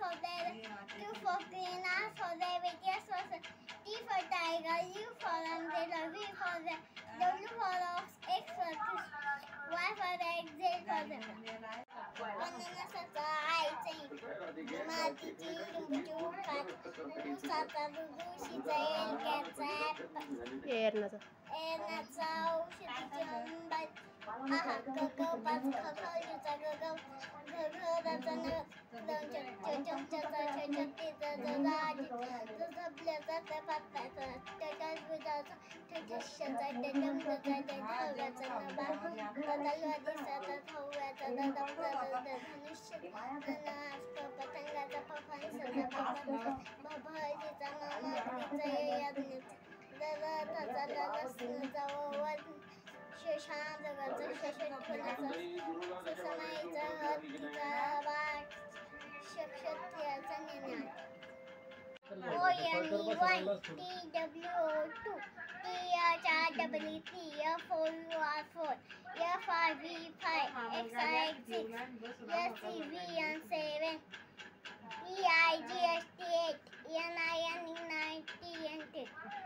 for their, Q for green, R for rabbit, S for T for tiger, U for umbrella, V for the, W for ox, X for fish, Y for egg, Z for zebra. वननसाचा आईचा मातीची लिंबूची उकाट ऊसाचा दूध उशीचा एलक्याचा एरणाचा औषधीची अंबात आहा पाच खखळीचा घराचा चमचाचा छत्तीचा झबल्याचा पात्याचा टटास ठठशाचा डमडचा ढगाचा नभा तलवारीचा थव्याचा धनुष्य पतंगाचा पफांसाचा भभळीचा मामाचा रथाचा लसणाचा शेषा जगाचा शशनफुलाचा सुसमाईचा हत्तीचा वाट क्षत्रियाचा नेणार ONE1 TWO2 THREE3 F4UR4 FRV5 XRX6 SCVN7 EIGST8 NIN90 N10